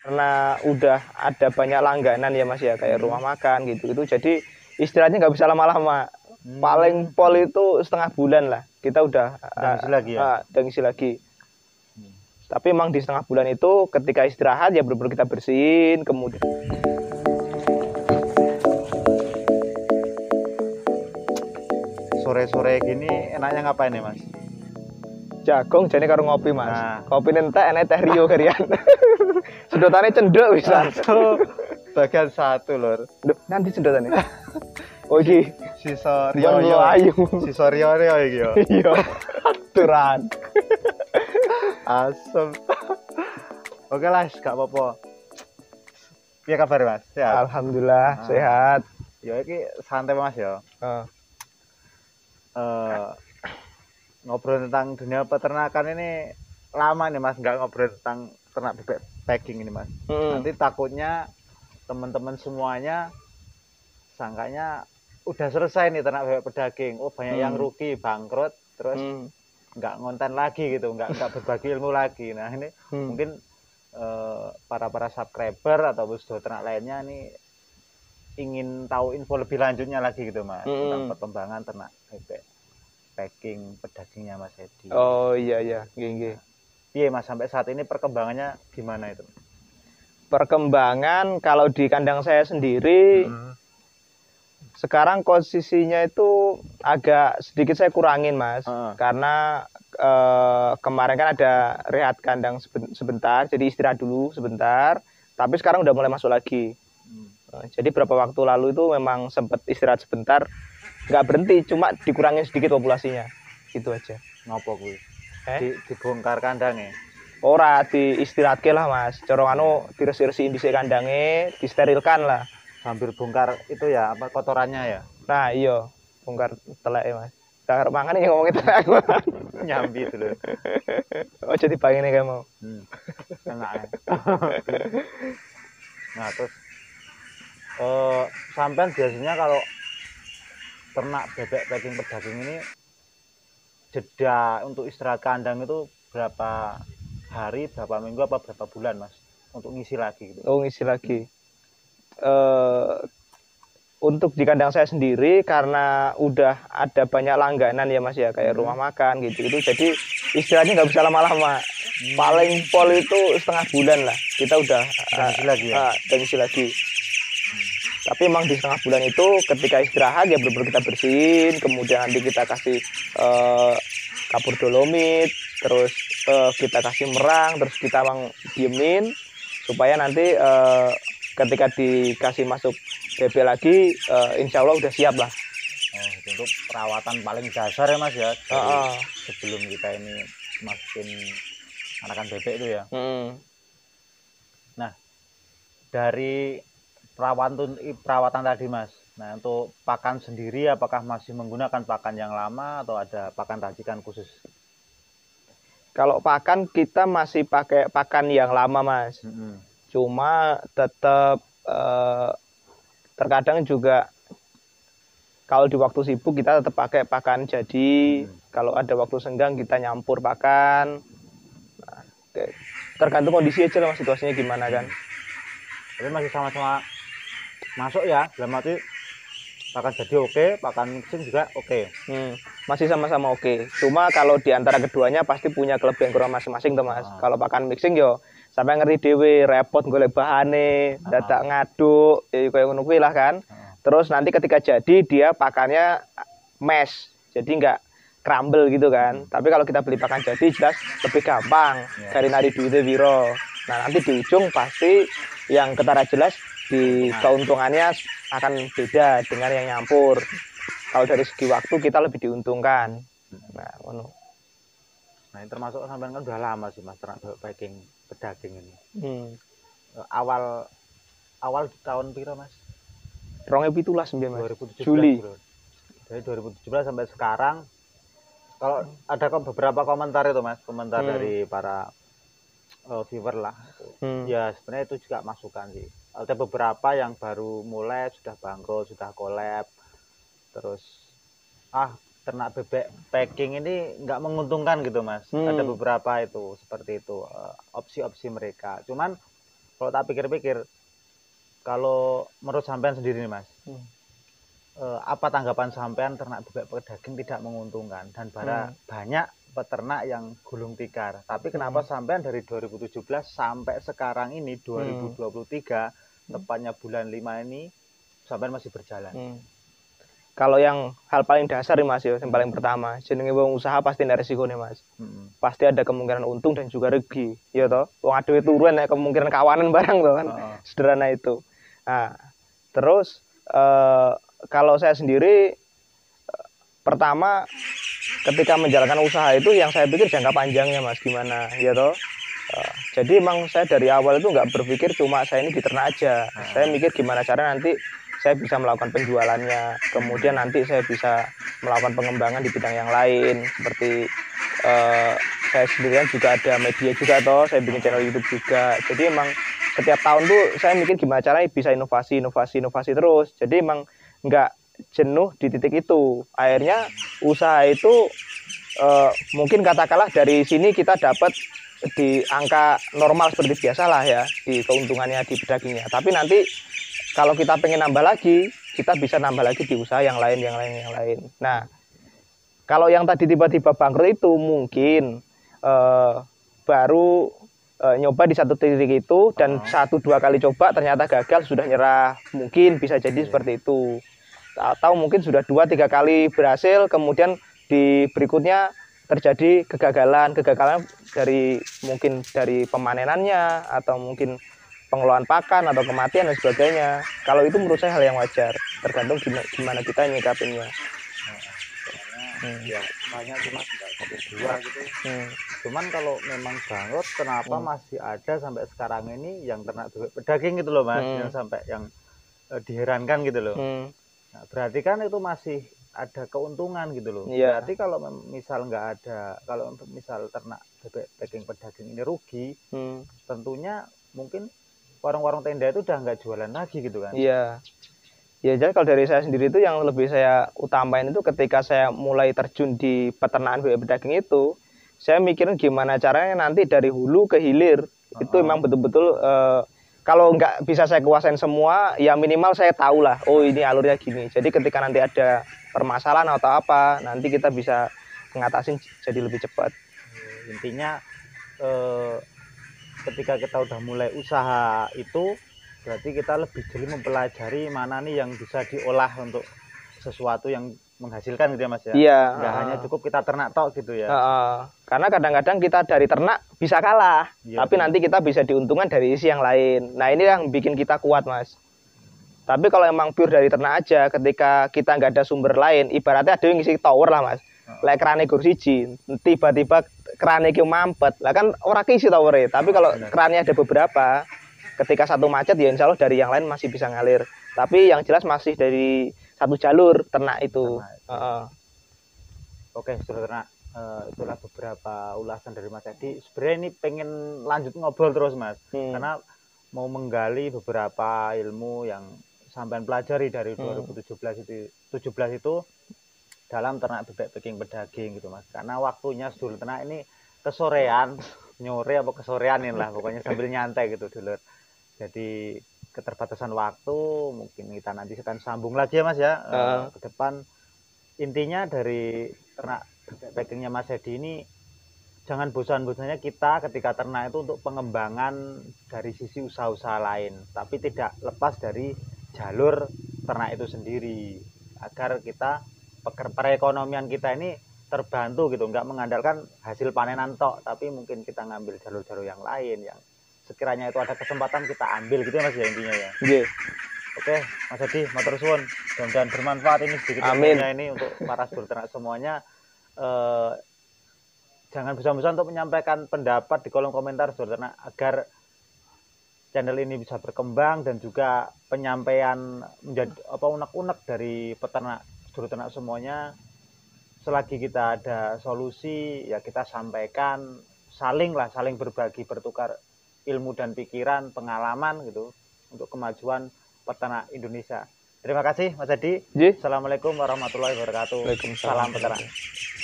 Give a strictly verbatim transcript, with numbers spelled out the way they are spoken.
karena udah ada banyak langganan ya Mas ya, kayak Hmm. rumah makan gitu itu, jadi istirahatnya nggak bisa lama-lama. Hmm. Paling pol itu setengah bulan lah kita udah Udah ngisi lagi ya? uh, udah ngisi lagi. Hmm. Tapi emang di setengah bulan itu ketika istirahat ya benar-benar kita bersihin, kemudian Sore-sore gini enaknya ngapain nih Mas? jagung jadi karo ngopi Mas. Nah. Kopi entek enek teh Rio kerian. Sedotannya cendek bisa. Satu bagian satu lor. Duh, nanti sedotannya. Oh iki Sisa Rio Rio ayu. Sisa Rio Rio iki yo. Iya. Aturan. Asem. Oke lah, gak apa-apa. Piye kabar Mas? Sehat. Alhamdulillah Ah. sehat. Ya iki santai Mas ya. Uh. Uh, ngobrol tentang dunia peternakan ini lama nih Mas, nggak ngobrol tentang ternak bebek packing ini Mas. Hmm. Nanti takutnya teman-teman semuanya sangkanya udah selesai nih ternak bebek pedaging. Oh banyak Hmm. yang rugi, bangkrut, terus Hmm. nggak ngonten lagi gitu, nggak nggak berbagi ilmu lagi. Nah ini Hmm. mungkin uh, para para subscriber atau bosdo ternak lainnya nih ingin tahu info lebih lanjutnya lagi gitu Mas, Hmm. tentang perkembangan ternak bebek packing pedagingnya Mas Edi. Oh iya iya, nggih. Iya Mas, sampai saat ini perkembangannya gimana itu? Perkembangan kalau di kandang saya sendiri Hmm. sekarang posisinya itu agak sedikit saya kurangin Mas, Uh. karena eh, kemarin kan ada rehat kandang sebentar, jadi istirahat dulu sebentar, tapi sekarang udah mulai masuk lagi. Hmm. Jadi beberapa waktu lalu itu memang sempat istirahat sebentar, nggak berhenti, cuma dikurangin sedikit populasinya, gitu aja. Ngopo kuwi? Eh? Di, dibongkar kandangnya? Ora diistirahatke lah Mas, corong anu diresi-resiin dhisik kandangnya, disterilkan lah. Sambil bongkar itu ya apa kotorannya ya? Nah iya, bongkar teleke Mas. Gak mangan ya ngomongin telek aku. Nyambi itu loh. Oh jadi pengen kayak mau. Hmm. Enak ya. Nah terus uh, sampean biasanya kalau ternak bebek packing pedaging ini jeda untuk istirahat kandang itu berapa hari, berapa minggu, apa berapa bulan Mas untuk ngisi lagi gitu? Oh ngisi lagi. Uh, untuk di kandang saya sendiri karena udah ada banyak langganan ya Mas ya, kayak Hmm. rumah makan gitu itu, jadi istirahatnya nggak bisa lama-lama. Hmm. Paling pol itu setengah bulan lah kita udah Udah ngisi lagi ya? Uh, udah ngisi lagi. Tapi emang di setengah bulan itu ketika istirahat ya benar-benar kita bersihin, kemudian nanti kita kasih uh, kapur dolomit, terus uh, kita kasih merang, terus kita emang diemin supaya nanti uh, ketika dikasih masuk B B lagi uh, insya Allah udah siap lah. Oh, untuk perawatan paling dasar ya Mas ya, dari uh, uh. sebelum kita ini masukin anakan bebek itu ya. Hmm. Nah dari perawatan perawatan tadi Mas, nah untuk pakan sendiri apakah masih menggunakan pakan yang lama atau ada pakan racikan khusus? Kalau pakan kita masih pakai pakan yang lama Mas. Hmm. Cuma tetap eh, terkadang juga kalau di waktu sibuk kita tetap pakai pakan jadi. Hmm. Kalau ada waktu senggang kita nyampur pakan. Nah, tergantung kondisi aja lah Mas, situasinya gimana kan. Tapi masih sama-sama masuk ya, dalam arti pakan jadi oke, pakan mixing juga oke. Hmm, masih sama-sama oke. Cuma kalau di antara keduanya pasti punya kelebihan kurang masing-masing tuh Mas. Ah. Kalau pakan mixing yo sampai ngerti dewe, repot golek bahane, ah. dadak ngaduk, ya kayak ngono kuwi lah kan. Ah. Terus nanti ketika jadi dia pakannya mesh, jadi nggak crumble gitu kan. Hmm. Tapi kalau kita beli pakan jadi jelas lebih gampang, yeah. Dari nari duitnya wiro. Nah nanti di ujung pasti yang ketara jelas di keuntungannya akan beda dengan yang nyampur. Kalau dari segi waktu kita lebih diuntungkan. Nah, ono. Nah, ini termasuk sampean kan udah lama sih Mas ternak packing pedaging ini. Hmm. Awal awal di tahun piro Mas? dua ribu tujuh belas Mas. dua ribu tujuh belas, Juli. Bro. Dari dua ribu tujuh belas sampai sekarang. Kalau ada beberapa komentar itu Mas, komentar hmm. dari para uh, viewer lah. Hmm. Ya sebenarnya itu juga masukan sih. Ada beberapa yang baru mulai sudah bangkrut, sudah collab, terus ah ternak bebek packing ini nggak menguntungkan gitu Mas. Hmm. Ada beberapa itu seperti itu opsi-opsi uh, mereka. Cuman kalau tak pikir-pikir, kalau menurut sampean sendiri nih Mas, hmm. eh, apa tanggapan sampean ternak bebek pedaging tidak menguntungkan dan bara, hmm. banyak peternak yang gulung tikar. Tapi kenapa hmm. sampean dari dua ribu tujuh belas sampai sekarang ini dua ribu dua puluh tiga, hmm. tepatnya bulan lima ini, sampean masih berjalan? Hmm. Kalau yang hal paling dasar nih Mas, ya, yang paling pertama, jenenge wong usaha pasti ada resiko nih Mas. Hmm. Pasti ada kemungkinan untung dan juga rugi, ya toh. Wong adewe turun ya kemungkinan kawanan barang toh kan. Oh. Sederhana itu. Nah, terus eh, kalau saya sendiri eh, pertama ketika menjalankan usaha itu yang saya pikir jangka panjangnya Mas, gimana, ya toh. Uh, jadi emang saya dari awal itu nggak berpikir cuma saya ini di ternak aja. Hmm. Saya mikir gimana cara nanti saya bisa melakukan penjualannya, kemudian nanti saya bisa melakukan pengembangan di bidang yang lain, seperti uh, saya sendirian juga ada media juga toh, saya bikin channel YouTube juga. Jadi emang setiap tahun tuh saya mikir gimana caranya bisa inovasi, inovasi, inovasi terus. Jadi emang nggak jenuh di titik itu. Akhirnya usaha itu uh, mungkin katakanlah dari sini kita dapat di angka normal seperti biasa lah ya, di keuntungannya di pedagingnya. Tapi nanti kalau kita pengen nambah lagi, kita bisa nambah lagi di usaha yang lain, yang lain, yang lain. Nah, kalau yang tadi tiba-tiba bangkrut itu mungkin eh, baru eh, nyoba di satu titik itu dan oh. satu dua kali coba ternyata gagal, sudah nyerah. Mungkin bisa jadi yeah. seperti itu. Atau mungkin sudah dua tiga kali berhasil, kemudian di berikutnya terjadi kegagalan, kegagalan dari mungkin dari pemanenannya atau mungkin pengelolaan pakan atau kematian dan sebagainya. Kalau itu menurut saya hal yang wajar, tergantung gimana kita nyikapinnya. Hmm. Ya banyak cuma satu dua gitu. Hmm. Cuman kalau memang bangkrut, kenapa hmm. masih ada sampai sekarang ini yang ternak pedaging gitu loh Mas, hmm. yang sampai yang eh, diherankan gitu loh. Hmm. Nah, berarti kan itu masih ada keuntungan gitu loh. Yeah. Berarti kalau misal nggak ada, kalau misal ternak bebek daging pedaging ini rugi, hmm. tentunya mungkin warung-warung tenda itu udah nggak jualan lagi gitu kan? Iya. Ya jadi kalau dari saya sendiri itu yang lebih saya utamain itu ketika saya mulai terjun di peternakan bebek pedaging itu, saya mikirin gimana caranya nanti dari hulu ke hilir. Uh-huh. Itu memang betul-betul uh, kalau nggak bisa saya kuasain semua, ya minimal saya tahu lah, oh ini alurnya gini. Jadi ketika nanti ada permasalahan atau apa, nanti kita bisa ngatasin jadi lebih cepat. Intinya eh, ketika kita udah mulai usaha itu, berarti kita lebih jeli mempelajari mana nih yang bisa diolah untuk sesuatu yang menghasilkan gitu ya Mas ya. Iya. Nggak uh, hanya cukup kita ternak tok gitu ya. Uh, uh, karena kadang-kadang kita dari ternak bisa kalah, iya, tapi betul. Nanti kita bisa diuntungkan dari isi yang lain. Nah ini yang bikin kita kuat Mas. Tapi kalau emang pure dari ternak aja, ketika kita nggak ada sumber lain, ibaratnya ada yang ngisi tower lah Mas. Uh. Lek kerane gur siji, tiba-tiba kerane iki mampet. Lah kan ora keisi towernya, tapi kalau kerannya ada beberapa, ketika satu macet ya insya Allah dari yang lain masih bisa ngalir. Tapi yang jelas masih dari satu jalur ternak itu. Ternak itu. Uh, Oke, sudah ternak. Uh, itulah beberapa ulasan dari Mas Edi. Sebenarnya ini pengen lanjut ngobrol terus Mas, hmm. karena mau menggali beberapa ilmu yang sampean pelajari dari hmm. dua ribu tujuh belas itu, tujuh belas itu dalam ternak bebek packing pedaging gitu Mas. Karena waktunya sedulur ternak ini kesorean, nyore apa kesorean lah, pokoknya sambil nyantai gitu dulur. Jadi keterbatasan waktu, mungkin kita nanti akan sambung lagi ya Mas ya, uh. Uh, ke depan. Intinya dari ternak packingnya Mas Edi ini, jangan bosan-bosannya kita ketika ternak itu untuk pengembangan dari sisi usaha-usaha lain, tapi tidak lepas dari jalur ternak itu sendiri, agar kita perekonomian kita ini terbantu gitu, nggak mengandalkan hasil panenan tok, tapi mungkin kita ngambil jalur-jalur yang lain yang sekiranya itu ada kesempatan kita ambil gitu ya Mas ya intinya ya. Yeah. Oke Mas Edi, matur suwun, mudah-mudahan bermanfaat ini sedikit ilmunya ini untuk para sedulur ternak semuanya. Eh, jangan bosan-bosan untuk menyampaikan pendapat di kolom komentar sedulur ternak agar channel ini bisa berkembang dan juga penyampaian menjadi apa unek-unek dari peternak sedulur ternak semuanya. Selagi kita ada solusi ya kita sampaikan, saling lah saling berbagi, bertukar ilmu dan pikiran, pengalaman gitu untuk kemajuan peternak Indonesia. Terima kasih Mas Edi. Ye. Assalamualaikum warahmatullahi wabarakatuh. Salam peternak.